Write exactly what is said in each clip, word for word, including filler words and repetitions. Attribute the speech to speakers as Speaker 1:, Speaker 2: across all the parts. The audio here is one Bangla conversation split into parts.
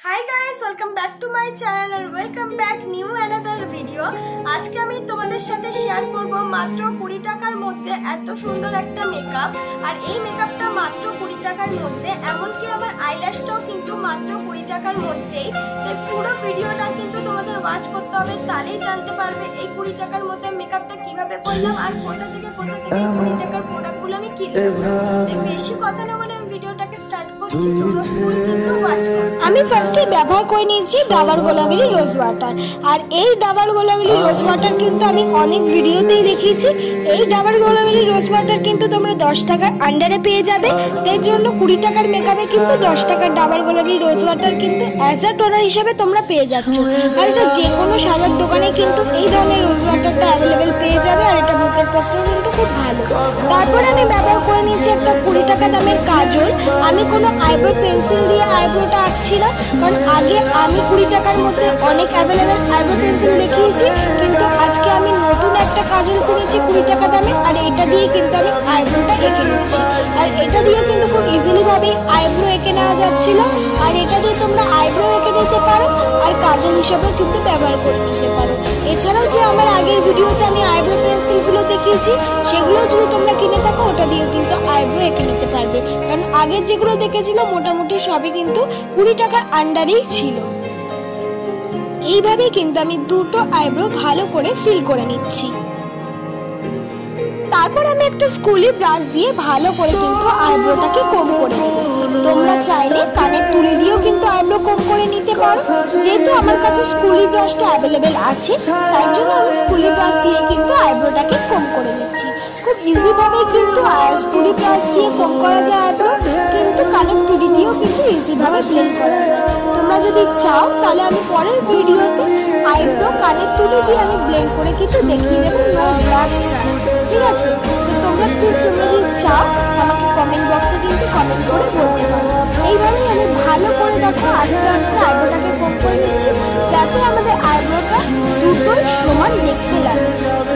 Speaker 1: High guys, welcome back to my channel और welcome back new another video. আজকে আমি তোমাদের সাথে শেয়ার করব মাত্র কুড়ি টাকার মধ্যে এত সুন্দর একটা মেকআপ। আর এই মেকআপটা মাত্র কুড়ি টাকার মধ্যে, এমনকি আমার আইল্যাশটাও কিন্তু মাত্র কুড়ি টাকার মধ্যেই। তাই পুরো ভিডিওটা কিন্তু তোমাদের ওয়াচ করতে হবে, তাহলেই জানতে পারবে এই কুড়ি টাকার মধ্যে মেকআপটা কিভাবে করলাম আর কোথা থেকে কোথা থেকে কুড়ি টাকার প্রোডাক্টগুলো আমি কিনলাম। তাই বেশি কথা না বলে আমি ভিডিওটাকে স্টার্ট করছি, তোমরা পুরো কিন্তু ওয়াচ করো। আমি ফার্স্টে ব্যবহার করে নিয়েছি ডাবর গোলাপের রোজ ওয়াটার। আর এই ডাবর গোলাপের রোজ ওয়াটার কিন্তু আমি অনেক ভিডিওতেই দেখিয়েছি। এই ডাবর গোলাপের রোজ ওয়াটার কিন্তু তোমরা দশ টাকার আন্ডারে পেয়ে যাবে। তাই জন্য কুড়ি টাকার মেকআপে কিন্তু দশ টাকার ডাবর গোলাপের রোজ ওয়াটার কিন্তু অ্যাজ আ টোনার হিসেবে তোমরা পেয়ে যাচ্ছ। আর এটা যে কোনো সাজার দোকানে কিন্তু এই ধরনের রোজ ওয়াটারটা অ্যাভেলেবেল পেয়ে যাবে। আর এটা মুখের পক্ষেও কিন্তু খুব ভালো। তারপরে আমি ব্যবহার করে নিয়েছি একটা কুড়ি টাকা দামের কাজল। আমি কোনো আইব্রো পেন্সিল দিয়ে আইব্রোটা আঁকছি না, কারণ আগে আমি কুড়ি টাকার মধ্যে অনেক অ্যাভেলেবেল আইব্রো পেন্সিল দেখিয়েছি, কিন্তু আজকে আমি নতুন একটা কাজল কিনেছি কুড়ি টাকা দামে। আর এটা দিয়ে কিন্তু আমি আইব্রোটা এঁকে নিচ্ছি। আর এটা দিয়ে কিন্তু খুব ইজিলি ভাবে আইব্রো এঁকে নেওয়া যাচ্ছিল। আর এটা দিয়ে তোমরা আইব্রো এঁকে নিতে পারো আর কাজল হিসাবেও কিন্তু ব্যবহার করে নিতে পারো। এছাড়াও যে আমার আগের ভিডিওতে আমি আইব্রো পেন্সিলগুলো দেখিয়েছি, সেগুলো যদি তোমরা কিনে থাকো ওটা দিয়েও কিন্তু আইব্রো এঁকে নিতে পারবে। কারণ আগে যেগুলো দেখেছিল মোটামুটি সবই কিন্তু কুড়ি টাকার আন্ডারেই ছিল। এইভাবে কিন্তু আমি দুটো আইব্রো ভালো করে ফিল করে নিচ্ছি। তারপর আমি একটা স্কুলি ব্রাশ দিয়ে ভালো করে কিন্তু আইব্রোটাকে কম করে নেব। তোমরা চাইলে কানের তুলি দিয়েও কিন্তু আইব্রো কম করে নিতে পারো। যেহেতু আমার কাছে স্কুলি ব্রাশটা অ্যাভেলেবেল আছে, তাই জন্য আমি স্কুলি ব্রাশ দিয়ে কিন্তু আইব্রোটাকে কম করে নিচ্ছি। খুব ইজিভাবেই কিন্তু স্কুলি ব্রাশ দিয়ে কম করা যায় আইব্রো, কিন্তু কানের তুলি দিয়েও কিন্তু ইজিভাবে ব্লেন্ড করা যায়। তোমরা যদি চাও তাহলে আমি পরের ভিডিওতে আইব্রো কানের তুলি দিয়ে আমি ব্লেন্ড করে কিছু দেখিয়ে দেবো, নো ব্রাশ ছাড়া। ঠিক আছে? তো তোমরা প্লিজ তোমরা যদি চাও আমাকে কমেন্ট বক্সে কিন্তু কমেন্ট করে বলতে পারো। এইভাবেই আমি ভালো করে দেখো আস্তে আস্তে আইব্রোটাকে কম করে নিচ্ছি, যাতে আমাদের আইব্রোটা দুটোই সমান দেখতে লাগে।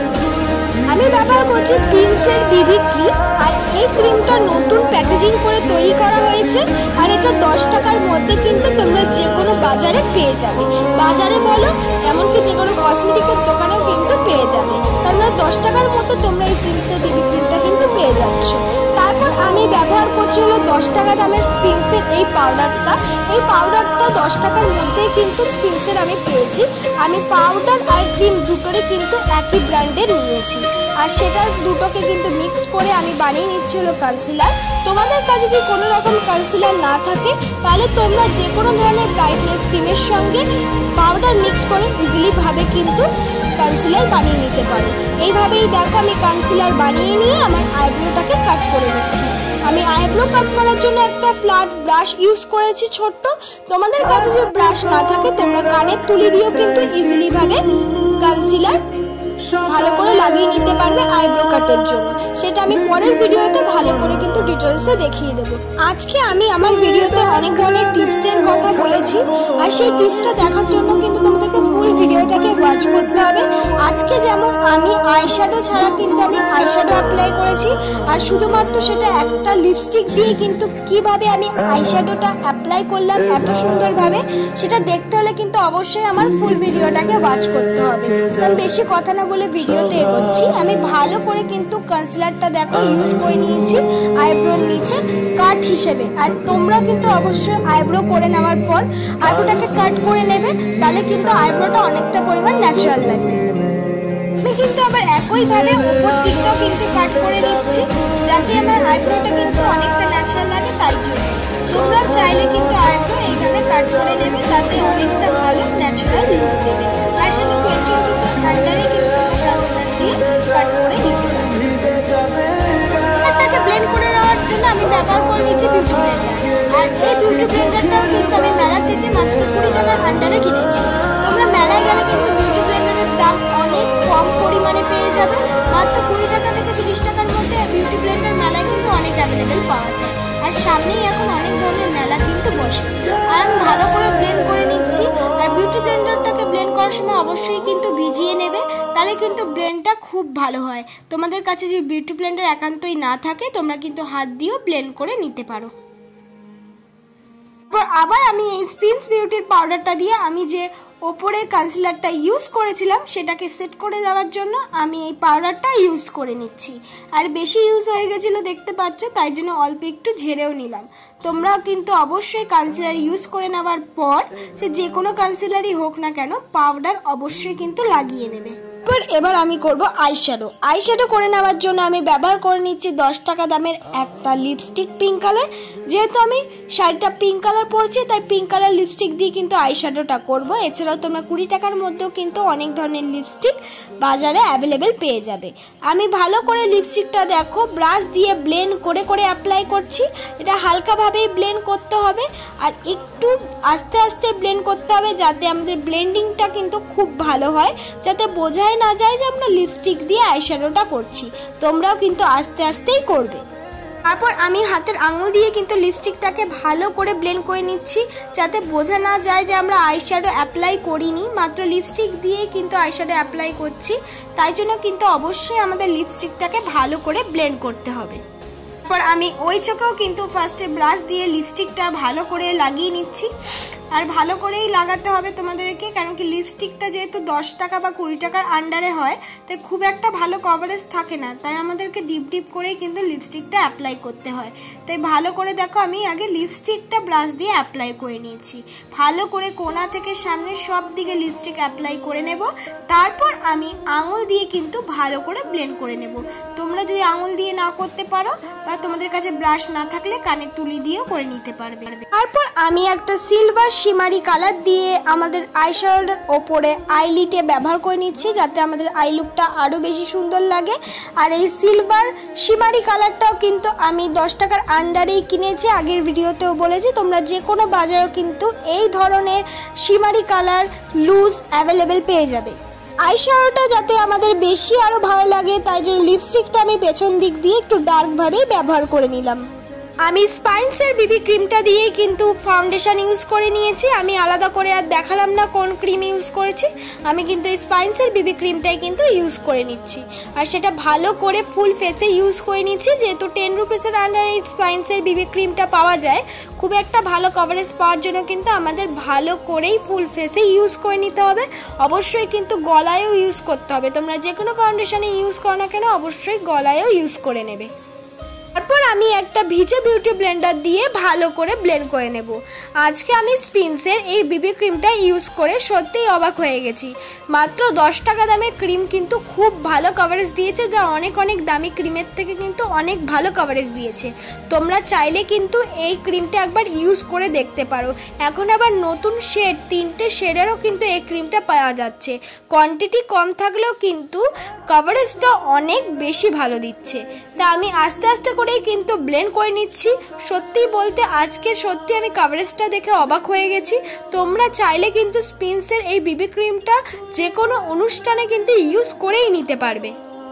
Speaker 1: আমি ব্যবহার করছি প্রিন্সের বিবি ক্রিম। আর এই ক্রিমটা নতুন প্যাকেজিং করে তৈরি করা হয়েছে। আর এটা দশ টাকার মধ্যে কিন্তু তোমরা যে কোনো বাজারে পেয়ে যাবে। বাজারে বলো, এমনকি যে কোনো কসমেটিকের দোকানেও কিন্তু পেয়ে যাবে। তার মানে দশ টাকার মতো তোমরা এই প্রিন্সের বিবি ক্রিমটা কিন্তু পেয়ে যাচ্ছ। তারপর আমি ব্যবহার করছি হলো দশ টাকা দামের স্পিন্সের এই পাউডারটা। এই পাউডারটা দশ টাকার মধ্যেই কিন্তু স্পিন্সের আমি পেয়েছি। আমি পাউডার আর ক্রিম দুটোরই কিন্তু একই ব্র্যান্ডের নিয়েছি। আর সেটা দুটোকে কিন্তু মিক্সড করে আমি বানিয়ে নিচ্ছি হলো কনসিলার। তোমাদের কাছে যদি কোনো রকম কনসিলার না থাকে, তাহলে তোমরা যে কোনো ধরনের ব্রাইটনেস ক্রিমের সঙ্গে পাউডার মিক্স করে ইজিলি ভাবে কিন্তু কনসিলার বানিয়ে নিতে পারো। এইভাবেই দেখো আমি কনসিলার বানিয়ে নিয়ে আমার আইব্রোটাকে কাট করে নিচ্ছি। আমি আইব্রো কাট করার জন্য একটা ফ্ল্যাট ব্রাশ ইউজ করেছি ছোট্ট। তোমাদের কাছে যদি ব্রাশ না থাকে, তোমরা কানের তুলি দিয়েও কিন্তু ইজিলি ভাবে কনসিলার ভালো করে লাগিয়ে নিতে পারবে আইব্রো কাটের জন্য। সেটা আমি পরের ভিডিওতে ভালো করে কিন্তু ডিটেলসে দেখিয়ে দেবো। আজকে আমি আমার ভিডিওতে অনেক ধরনের টিপসের কথা বলেছি, আর সেই টিপসটা দেখার জন্য কিন্তু তোমাদেরকে ফুল ভিডিওটাকে ওয়াচ করতে হবে। আজকে যেমন আমি আইশ্যাডো ছাড়া কিন্তু আমি আইশ্যাডো অ্যাপ্লাই করেছি, আর শুধুমাত্র সেটা একটা লিপস্টিক দিয়ে কিন্তু কিভাবে আমি আইশ্যাডোটা অ্যাপ্লাই করলাম এত সুন্দরভাবে, সেটা দেখতে হলে কিন্তু অবশ্যই আমার ফুল ভিডিওটাকে ওয়াচ করতে হবে। কারণ বেশি কথা না বলে ভিডিওতে এগোচ্ছি। আমি ভালো করে কিন্তু কনসিলারটা দেখো ইউজ করে নিয়েছি আইব্রোর নিচে কাট হিসেবে। আর তোমরা কিন্তু অবশ্যই আইব্রো করে নেওয়ার পর আইব্রোটাকে কাট করে নেবে, তাহলে কিন্তু আইব্রোটা অনেকটা পরিমাণ ন্যাচারাল লাগবে। আমি কিন্তু আবার একইভাবে উপর দিকটাও কিন্তু কাট করে নিচ্ছি, যাতে আমার আইব্রোটা কিন্তু অনেকটা ন্যাচারাল লাগে। তাই জন্য তোমরা চাইলে কিন্তু আইব্রো এইভাবে কাট করে নেবে, তাতে অনেকটা ভালো ন্যাচারাল লুক দেবে। আর সেটা টোয়েন্টি রুপিসের আন্ডারে কিন্তু কনসিলার দিয়ে কাট করে নিতে পারবে। এটাকে ব্লেন্ড করে নেওয়ার জন্য আমি ব্যবহার করে নিচ্ছি বিউটি ব্লেন্ডার। আর এই বিউটি ব্লেন্ডারটাও কিন্তু আমি মেলা থেকে মাত্র কুড়ি টাকার আন্ডারে কিনেছি। তোমরা মেলায় গেলে কিন্তু বিউটি ব্লেন্ডারের দাম অনেক কম পরিমাণে পেয়ে যাবে। মাত্র কুড়ি টাকা থেকে তিরিশ টাকার মধ্যে বিউটি ব্লেন্ডার মেলায় কিন্তু অনেক অ্যাভেলেবেল পাওয়া যায়। আর সামনেই এখন অনেক ধরনের মেলা কিন্তু বসে। আর আমি ভালো করে ব্লেন্ড করে নিচ্ছি। আর বিউটি ব্লেন্ডারটাকে ব্লেন্ড করার সময় অবশ্যই কিন্তু ভিজিয়ে নেবে, তাহলে কিন্তু ব্লেন্ডটা খুব ভালো হয়। তোমাদের কাছে যদি বিউটি ব্লেন্ডার একান্তই না থাকে, তোমরা কিন্তু হাত দিয়েও ব্লেন্ড করে নিতে পারো। আবার আমি এই স্প্রিন্স বিউটির পাউডারটা দিয়ে আমি যে ওপরের কনসিলারটা ইউজ করেছিলাম সেটাকে সেট করে দেওয়ার জন্য আমি এই পাউডারটা ইউজ করে নিচ্ছি। আর বেশি ইউজ হয়ে গেছিলো দেখতে পাচ্ছ, তাই জন্য অল্প একটু ঝেড়েও নিলাম। তোমরা কিন্তু অবশ্যই কনসিলার ইউজ করে নেওয়ার পর সে যে কোনো কনসিলারই হোক না কেন পাউডার অবশ্যই কিন্তু লাগিয়ে নেবে। এবার আমি করব আইশ্যাডো। আইশ্যাডো করে নেওয়ার জন্য আমি ব্যবহার করে নিচ্ছি দশ টাকা দামের একটা লিপস্টিক পিঙ্ক কালার। যেহেতু আমি শাড়িটা পিঙ্ক কালার পরছি তাই পিঙ্ক কালার লিপস্টিক দিয়ে কিন্তু আইশ্যাডোটা করব। এছাড়াও তোমরা কুড়ি টাকার মধ্যেও কিন্তু অনেক ধরনের লিপস্টিক বাজারে অ্যাভেলেবেল পেয়ে যাবে। আমি ভালো করে লিপস্টিকটা দেখো ব্রাশ দিয়ে ব্লেন্ড করে করে অ্যাপ্লাই করছি। এটা হালকাভাবেই ব্লেন্ড করতে হবে আর একটু আস্তে আস্তে ব্লেন্ড করতে হবে যাতে আমাদের ব্লেন্ডিংটা কিন্তু খুব ভালো হয়, যাতে বোঝায় না যায় যে আমরা লিপস্টিক দিয়ে আইশ্যাডোটা করছি। তোমরাও কিন্তু আস্তে আস্তেই করবে। তারপর আমি হাতের আঙুল দিয়ে কিন্তু লিপস্টিকটাকে ভালো করে ব্লেন্ড করে নিচ্ছি যাতে বোঝা না যায় যে আমরা আইশ্যাডো অ্যাপ্লাই করিনি, মাত্র লিপস্টিক দিয়েই কিন্তু আইশ্যাডো অ্যাপ্লাই করছি। তাই জন্য কিন্তু অবশ্যই আমাদের লিপস্টিকটাকে ভালো করে ব্লেন্ড করতে হবে। তারপর আমি ওই চোখেও কিন্তু ফার্স্টে ব্রাশ দিয়ে লিপস্টিকটা ভালো করে লাগিয়ে নিচ্ছি। আর ভালো করেই লাগাতে হবে তোমাদেরকে, কারণ কি লিপস্টিকটা যেহেতু দশ টাকা বা কুড়ি টাকার আন্ডারে হয় তাই খুব একটা ভালো কভারেজ থাকে না, তাই আমাদেরকে ডিপ ডিপ করেই কিন্তু লিপস্টিকটা অ্যাপ্লাই করতে হয়। তাই ভালো করে দেখো আমি আগে লিপস্টিকটা ব্রাশ দিয়ে অ্যাপ্লাই করে নিয়েছি। ভালো করে কোণা থেকে সামনে সব দিকে লিপস্টিক অ্যাপ্লাই করে নেব। তারপর আমি আঙুল দিয়ে কিন্তু ভালো করে ব্লেন্ড করে নেব। তোমরা যদি আঙুল দিয়ে না করতে পারো বা তোমাদের কাছে ব্রাশ না থাকলে কানের তুলি দিয়েও করে নিতে পারবে। তারপর আমি একটা সিলভার শিমারি কালার দিয়ে আমাদের আইশ্যাডোর ওপরে আইলিটে ব্যবহার করে নিচ্ছি যাতে আমাদের আই লুকটা আরও বেশি সুন্দর লাগে। আর এই সিলভার শিমারি কালারটাও কিন্তু আমি দশ টাকার আন্ডারেই কিনেছি, আগের ভিডিওতেও বলেছি। তোমরা যে কোনো বাজারেও কিন্তু এই ধরনের শিমারি কালার লুজ অ্যাভেলেবেল পেয়ে যাবে। আইশ্যাডোটা যাতে আমাদের বেশি আরও ভালো লাগে তাই জন্য লিপস্টিকটা আমি পেছন দিক দিয়ে একটু ডার্কভাবেই ব্যবহার করে নিলাম। আমি স্পাইন্সের বিবি ক্রিমটা দিয়ে কিন্তু ফাউন্ডেশন ইউজ করে নিয়েছি। আমি আলাদা করে আর দেখালাম না কোন ক্রিম ইউজ করেছি, আমি কিন্তু এই স্পাইন্সের বিবি ক্রিমটাই কিন্তু ইউজ করে নিচ্ছি। আর সেটা ভালো করে ফুল ফেসে ইউজ করে নিচ্ছি, যেহেতু টেন রুপিসের আন্ডারে এই স্পাইন্সের বিবি ক্রিমটা পাওয়া যায়। খুব একটা ভালো কভারেজ পাওয়ার জন্য কিন্তু আমাদের ভালো করেই ফুল ফেসে ইউজ করে নিতে হবে। অবশ্যই কিন্তু গলায়ও ইউজ করতে হবে। তোমরা যে কোনো ফাউন্ডেশনে ইউজ করো না কেন অবশ্যই গলায়ও ইউজ করে নেবে। তারপর আমি একটা ভিজে বিউটি ব্লেন্ডার দিয়ে ভালো করে ব্লেন্ড করে নেব। আজকে আমি স্প্রিন্সের এই বিবি ক্রিমটা ইউজ করে সত্যিই অবাক হয়ে গেছি। মাত্র দশ টাকা দামের ক্রিম কিন্তু খুব ভালো কভারেজ দিয়েছে, যা অনেক অনেক দামি ক্রিমের থেকে কিন্তু অনেক ভালো কভারেজ দিয়েছে। তোমরা চাইলে কিন্তু এই ক্রিমটা একবার ইউজ করে দেখতে পারো। এখন আবার নতুন শেড, তিনটে শেডেরও কিন্তু এই ক্রিমটা পাওয়া যাচ্ছে। কোয়ান্টিটি কম থাকলেও কিন্তু কভারেজটা অনেক বেশি ভালো দিচ্ছে। তা আমি আস্তে আস্তে করেই কিন্তু ব্লেন্ড করে নিচ্ছি। সত্যি বলতে আজকে সত্যি আমি কভারেজটা দেখে অবাক হয়ে গেছি। তোমরা চাইলে কিন্তু স্প্রিন্সের এই বিবি ক্রিমটা যে কোনো অনুষ্ঠানে কিন্তু ইউজ করেই নিতে পারবে।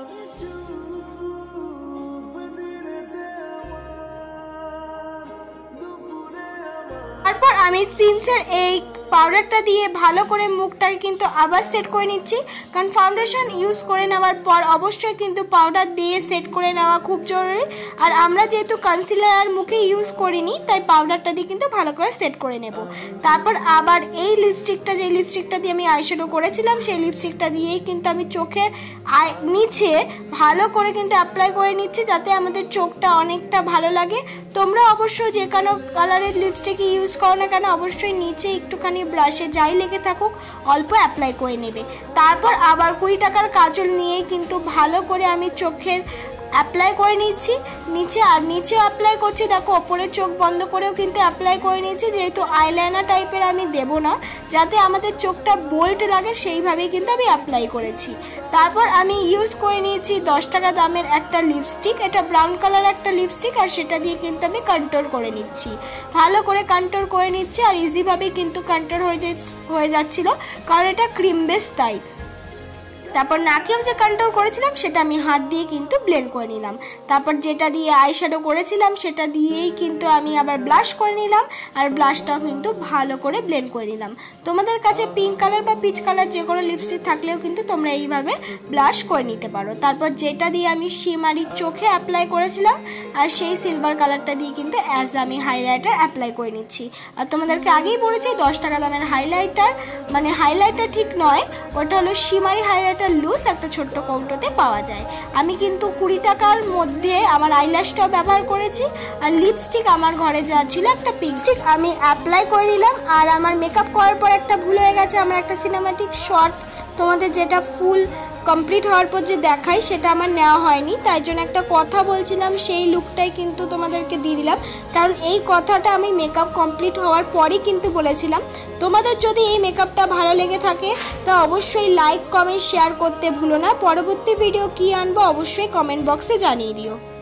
Speaker 1: তারপর আমি স্প্রিন্সের এই পাউডারটা দিয়ে ভালো করে মুখটাকে কিন্তু আবার সেট করে নিচ্ছি, কারণ ফাউন্ডেশন ইউজ করে নেওয়ার পর অবশ্যই কিন্তু পাউডার দিয়ে সেট করে নেওয়া খুব জরুরি। আর আমরা যেহেতু কনসিলার আর মুখে ইউজ করিনি তাই পাউডারটা দিয়ে কিন্তু ভালো করে সেট করে নেব। তারপর আবার এই লিপস্টিকটা, যে লিপস্টিকটা দিয়ে আমি আইশ্যাডো করেছিলাম সেই লিপস্টিকটা দিয়েই কিন্তু আমি চোখের আই নিচে ভালো করে কিন্তু অ্যাপ্লাই করে নিচ্ছি যাতে আমাদের চোখটা অনেকটা ভালো লাগে। তোমরা অবশ্যই যে কোনো কালারের লিপস্টিক ইউজ করো না কেন অবশ্যই নিচে একটুখানি ব্রাশে যাই লেগে থাকুক অল্প অ্যাপ্লাই করে নেবে। তারপর আবার কুড়ি টাকার কাজল নিয়ে কিন্তু ভালো করে আমি চোখের অ্যাপ্লাই করে নিচ্ছি নিচে, আর নিচেও অ্যাপ্লাই করছি। দেখো ওপরে চোখ বন্ধ করেও কিন্তু অ্যাপ্লাই করে নিচ্ছি, যেহেতু আইলাইনার টাইপের আমি দেবো না, যাতে আমাদের চোখটা বোল্ড লাগে সেইভাবেই কিন্তু আমি অ্যাপ্লাই করেছি। তারপর আমি ইউজ করে নিয়েছি দশ টাকা দামের একটা লিপস্টিক, এটা ব্রাউন কালার একটা লিপস্টিক, আর সেটা দিয়ে কিন্তু আমি কন্ট্রোল করে নিচ্ছি। ভালো করে কন্ট্রোল করে নিচ্ছি আর ইজিভাবেই কিন্তু কন্ট্রোল হয়ে হয়ে যাচ্ছিলো, কারণ এটা ক্রিম বেস টাইপ। তারপর নাকেও যে কন্ট্রোল করেছিলাম সেটা আমি হাত দিয়ে কিন্তু ব্লেন্ড করে নিলাম। তারপর যেটা দিয়ে আইশ্যাডো করেছিলাম সেটা দিয়েই কিন্তু আমি আবার ব্লাশ করে নিলাম, আর ব্লাশটাও কিন্তু ভালো করে ব্লেন্ড করে নিলাম। তোমাদের কাছে পিঙ্ক কালার বা পিচ কালার যে কোনো লিপস্টিক থাকলেও কিন্তু তোমরা এইভাবে ব্লাশ করে নিতে পারো। তারপর যেটা দিয়ে আমি শিমারি চোখে অ্যাপ্লাই করেছিলাম আর সেই সিলভার কালারটা দিয়ে কিন্তু অ্যাজ আমি হাইলাইটার অ্যাপ্লাই করে নিচ্ছি। আর তোমাদেরকে আগেই বলেছি দশ টাকা দামের হাইলাইটার, মানে হাইলাইটার ঠিক নয়, ওটা হলো শিমারি হাইলাইটার লুজ, একটা ছোট্ট কৌটোতে পাওয়া যায়। আমি কিন্তু কুড়ি টাকার মধ্যে আমার আইল্যাশটাও ব্যবহার করেছি, আর লিপস্টিক আমার ঘরে যা ছিল একটা পিঙ্ক আমি অ্যাপ্লাই করে নিলাম। আর আমার মেকআপ করার পর একটা ভুল হয়ে গেছে, আমার একটা সিনেমাটিক শট তোমাদের যেটা ফুল কমপ্লিট হওয়ার পর যে দেখাই সেটা আমার নেওয়া হয়নি, তাই জন্য একটা কথা বলছিলাম সেই লুকটাই কিন্তু তোমাদেরকে দিয়ে দিলাম, কারণ এই কথাটা আমি মেকআপ কমপ্লিট হওয়ার পরই কিন্তু বলেছিলাম। তোমাদের যদি এই মেকআপটা ভালো লেগে থাকে তা অবশ্যই লাইক কমেন্ট শেয়ার করতে ভুলো না। পরবর্তী ভিডিও কি আনবো অবশ্যই কমেন্ট বক্সে জানিয়ে দিও।